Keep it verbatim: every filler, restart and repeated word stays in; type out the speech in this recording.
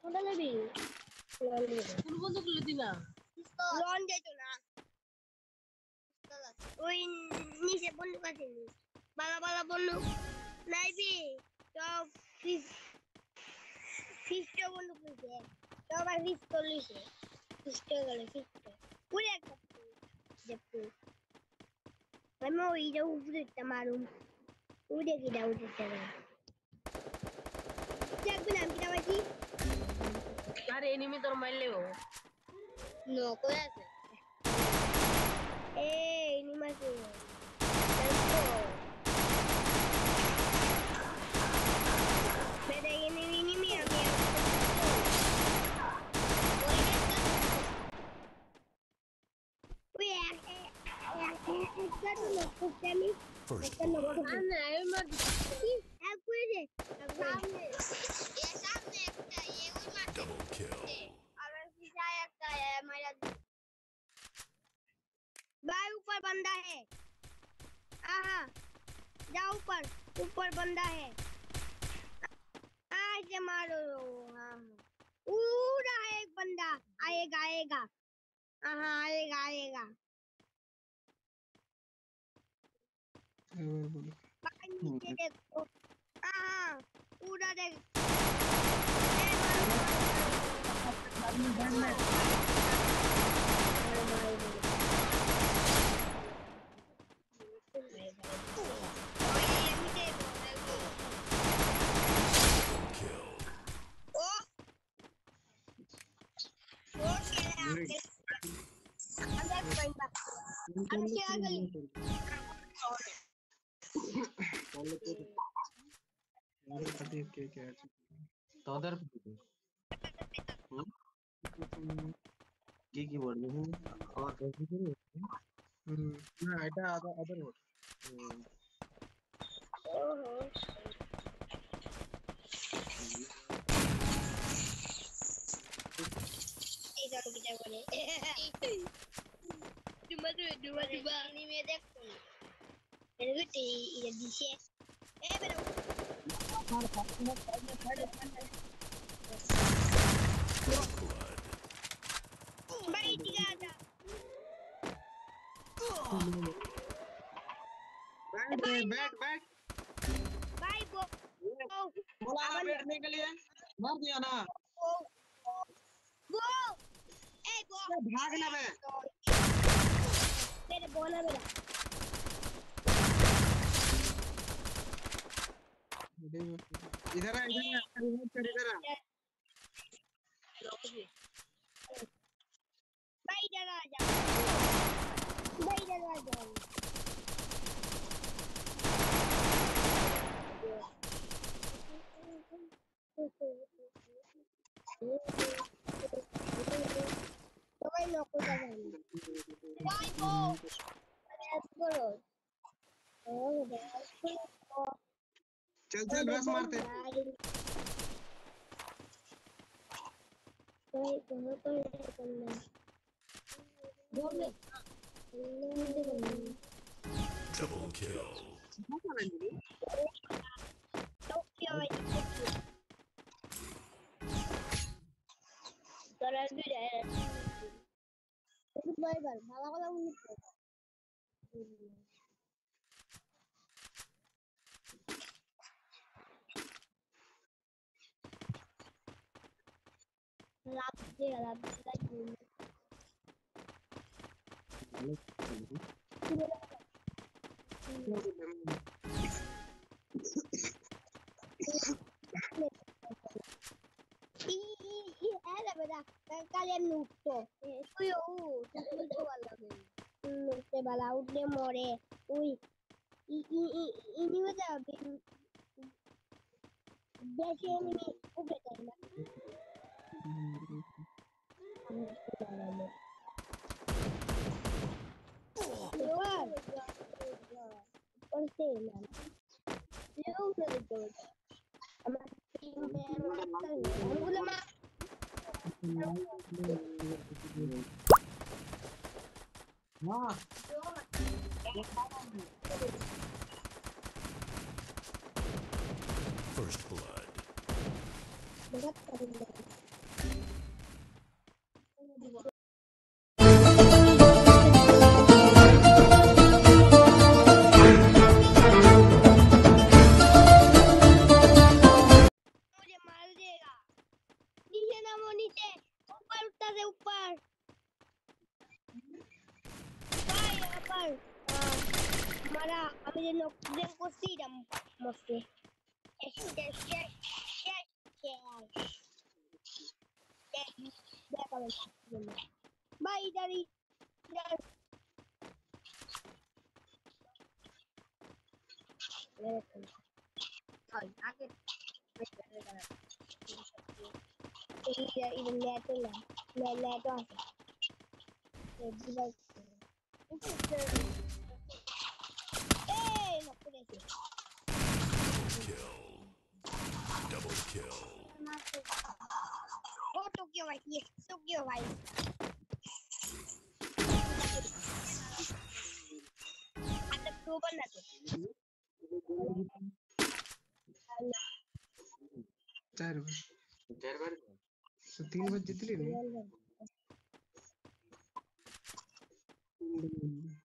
কোনটা নেবি? কোন বন্দুকগুলো দিবা? লন যেত না। ওই নিচে বন্দুক আছে। বালা বালা বন্দুক নাইবি তো ফিস ফিস্টো বন্দুক নিছে। তো আবার ফিস্টো লিছে। ফিস্টো গেলে ফিস্টো। পুরো একটা দেখো। আমি ওইটা উপরে একটা মারুম। উড়ে গিয়ে উঠে চলে। দেখবি না আমি কি আরে এনিমি তোর মারলেও নো করে আছে এই এনিমি আছে বেটা এনিমি এনিমি আমি ওই এক এক একটা তো লক্ষ্য আমি একটা লক্ষ্য না আমি মার দিছি এক করে দে সামনে এ সামনে একটা এ ওই মার ডাবল কিল আর পিছনে একটা মারা भाई ऊपर बंदा है आहा जाओ ऊपर ऊपर बंदा है आज मारो हाँ पूरा है एक बंदा आएगा आएगा हाँ आएगा आएगा भाई नीचे देखो हाँ पूरा देख তোদের কি কি বলবি আমার না এটা আদার আদার ওয়ার্ড এটা তো কি বলে Cuma tuh dua dua ini medek tuh. Ini tuh di ini di sini. Eh benar. Baik tiga ada. बैठ बैठ बैठ Baik bo. बोला ना बैठने के लिए मार दिया ना Go. Eh go. भाग ना बे मेरे बोला मेरा इधर आ इधर आ इधर आ भाई इधर आ जा भाई इधर आ जा Tokai loko jangan. Bye bo. Let's go. Oh, let's go. चल चल रस मारते Tokai kamu tokai kamu. Boleh. Double kill. Tokyo itu. Kalau dia itu baik-baik. Malah kalau itu. Lapsi lapsi lagi. Ih, ada beda. Kalian nuto. Itu yo, itu wala be. Nuto bala udah more. Ui, ini beda. Biasa ini udah kan. Luar. Persenan. Dia udah gitu. Sama tim yang udah mah. हाँ First blood. Berat kan. ये नोकरी को serum मस्ती एश एश एश एश देखा मैं भाई इधर इधर और आगे इधर इधर ले तो ले ले ले तो ये इधर eh no puede ser Kill. Double kill. oh Tokyo vai yes Tokyo vai ada perubahan na to चार बार चार बार सो तीन बार जीतली रे